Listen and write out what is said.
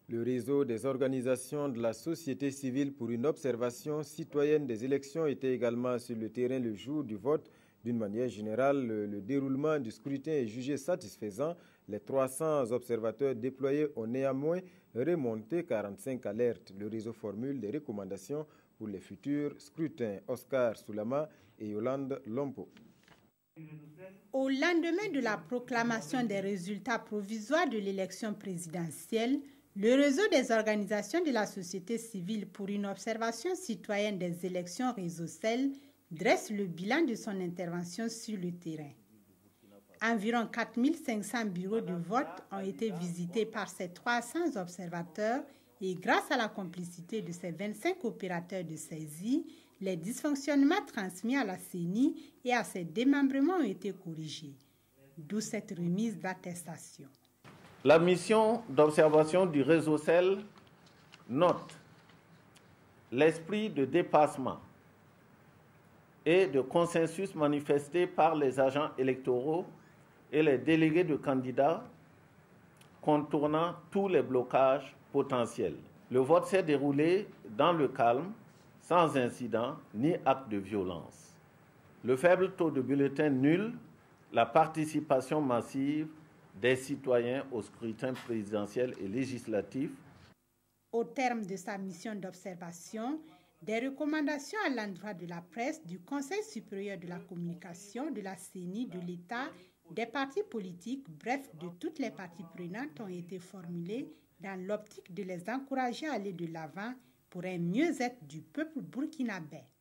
Le réseau des organisations de la société civile pour une observation citoyenne des élections était également sur le terrain le jour du vote. D'une manière générale, le déroulement du scrutin est jugé satisfaisant. Les 300 observateurs déployés ont néanmoins remonté 45 alertes. Le réseau formule des recommandations pour les futurs scrutins. Oscar Soulama et Yolande Lompo. Au lendemain de la proclamation des résultats provisoires de l'élection présidentielle, le réseau des organisations de la société civile pour une observation citoyenne des élections RÉSOCEL dresse le bilan de son intervention sur le terrain. Environ 4500 bureaux de vote ont été visités par ces 300 observateurs et grâce à la complicité de ces 25 opérateurs de saisie, les dysfonctionnements transmis à la CENI et à ses démembrements ont été corrigés. D'où cette remise d'attestation. La mission d'observation du RÉSOCEL note l'esprit de dépassement et de consensus manifesté par les agents électoraux et les délégués de candidats contournant tous les blocages potentiels. Le vote s'est déroulé dans le calme, sans incident ni acte de violence. Le faible taux de bulletins nuls, la participation massive des citoyens au scrutin présidentiel et législatif. Au terme de sa mission d'observation, des recommandations à l'endroit de la presse, du Conseil supérieur de la communication, de la CENI, de l'État, des partis politiques, bref, de toutes les parties prenantes ont été formulées dans l'optique de les encourager à aller de l'avant pour un mieux-être du peuple burkinabé.